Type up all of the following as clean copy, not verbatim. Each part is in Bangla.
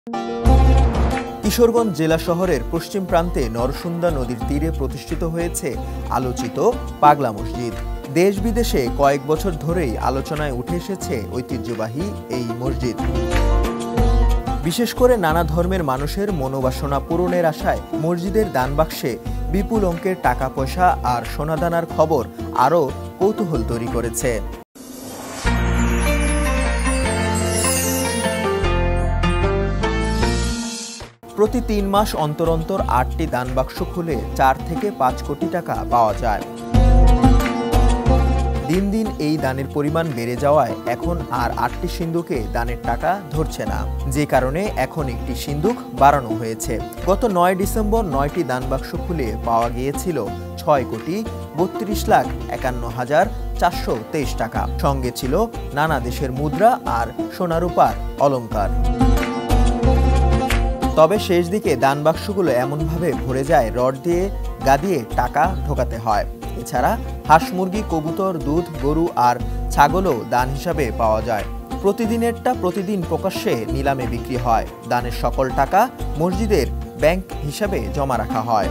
কিশোরগঞ্জ জেলা শহরের পশ্চিম প্রান্তে নরসুন্দা নদীর তীরে প্রতিষ্ঠিত হয়েছে আলোচিত পাগলা মসজিদ। দেশ বিদেশে কয়েক বছর ধরেই আলোচনায় উঠে এসেছে ঐতিহ্যবাহী এই মসজিদ। বিশেষ করে নানা ধর্মের মানুষের মনোবাসনা পূরণের আশায় মসজিদের দানবাক্সে বিপুল অঙ্কের টাকা পয়সা আর সোনাদানার খবর আরও কৌতূহল তৈরি করেছে। প্রতি ৩ মাস অন্তর অন্তর ৮টি দানবাক্স খুলে ৪ থেকে ৫ কোটি টাকা পাওয়া যায়। দিন দিন এই দানের পরিমাণ বেড়ে যাওয়ায় এখন আর ৮টি সিন্দুকে দানের টাকা ধরছে না, যে কারণে এখন একটি সিন্দুক বাড়ানো হয়েছে। গত ৯ ডিসেম্বর ৯টি দানবাক্স খুলে পাওয়া গিয়েছিল ৬,৩২,৫১,৪২৩ টাকা। সঙ্গে ছিল নানা দেশের মুদ্রা আর সোনারূপার অলংকার। তবে শেষ দিকে দানবাক্সগুলো এমনভাবে ভরে যায় রড দিয়ে গা দিয়ে টাকা ঢোকাতে হয়। এছাড়া হাঁস, মুরগি, কবুতর, দুধ, গরু আর ছাগলও দান হিসাবে পাওয়া যায়। প্রতিদিনেরটা প্রতিদিন প্রকাশ্যে নিলামে বিক্রি হয়। দানের সকল টাকা মসজিদের ব্যাংক হিসাবে জমা রাখা হয়।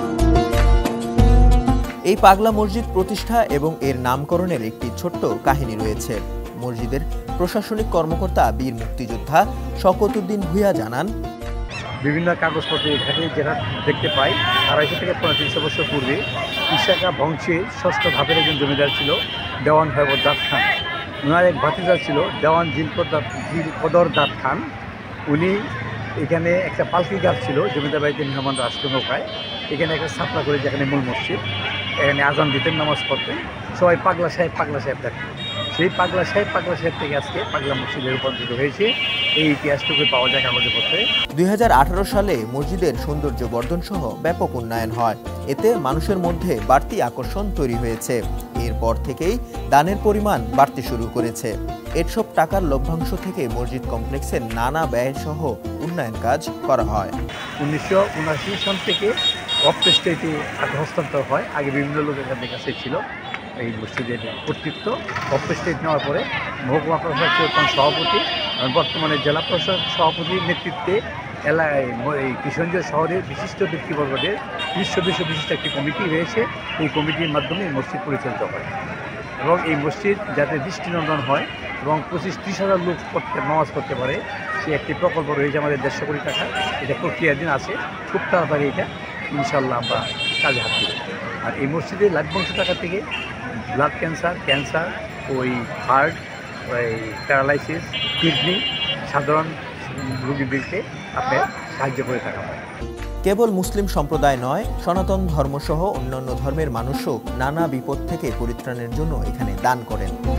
এই পাগলা মসজিদ প্রতিষ্ঠা এবং এর নামকরণের একটি ছোট্ট কাহিনী রয়েছে। মসজিদের প্রশাসনিক কর্মকর্তা বীর মুক্তিযোদ্ধা শওকত উদ্দিন ভূঁইয়া জানান, বিভিন্ন কাগজপত্র এখানে যেটা দেখতে পাই ২৫০ থেকে ৩৫০ বছর পূর্বে ইশাকা বংশের ষষ্ঠ ধাপের একজন জমিদার ছিল দেওয়ান দাদ খান। ওনার এক ভাতিজা ছিল দেওয়ান জিলকদর দাদ খান। উনি এখানে একটা পালকি গাছ ছিল জমিদার বাড়িতে মেহমান আসতো নৌকায়। এখানে একটা ছাপনা করে যেখানে মূল মসজিদ, এখানে আজান দিতেন, নামাজ পড়তেন, সবাই পাগলা সাহেব ডাকতেন। সেই পাগলা সাহেব থেকে আজকে পাগলা মসজিদে রূপান্তরিত হয়েছে। এই ইতিহাসটুকু পাওয়া যায় কাগজপত্রে। ২০১৮ সালে মসজিদের সৌন্দর্য বর্ধন সহ ব্যাপক উন্নয়ন হয়। এতে মানুষের মধ্যে বাড়তি আকর্ষণ তৈরি হয়েছে। এরপর থেকেই দানের পরিমাণ বাড়তে শুরু করেছে। এসব টাকার লভ্যাংশ থেকে মসজিদ কমপ্লেক্সের নানা ব্যয় সহ উন্নয়ন কাজ করা হয়। ১৯৭৯ সাল থেকে অপটেস্টেটে হস্তান্তর হয়। আগে বিভিন্ন লোকের কাছে ছিল এই মসজিদের কর্তৃত্ব। অপটেস্টেট নেওয়ার পরে মহকুমা প্রশাসক সভাপতি, বর্তমানে জেলা প্রশাসক সভাপতির নেতৃত্বে এই কিশোরগঞ্জ শহরের বিশিষ্ট ব্যক্তিবর্গদের ৩০ সদস্য বিশিষ্ট একটি কমিটি রয়েছে। এই কমিটির মাধ্যমে এই মসজিদ পরিচালিত হয় এবং এই মসজিদ যাতে দৃষ্টিনন্দন হয় এবং ২৫-৩০ হাজার লোক নামাজ পড়তে পারে, সে একটি প্রকল্প রয়েছে আমাদের ১৫০ কোটি টাকা। এটা প্রক্রিয়াধীন আছে, খুব তাড়াতাড়ি এটা ইনশাল্লাহ আমরা কাজে হাত দেব। আর এই মসজিদের লভ্যাংশ টাকা থেকে ব্লাড ক্যান্সার, ওই হার্ট, ওই প্যারালাইসিস, কিডনি সাধারণ রোগীদেরকে আপনার সাহায্য করে থাকা হয়। কেবল মুসলিম সম্প্রদায় নয়, সনাতন ধর্মসহ অন্যান্য ধর্মের মানুষও নানা বিপদ থেকে পরিত্রাণের জন্য এখানে দান করেন।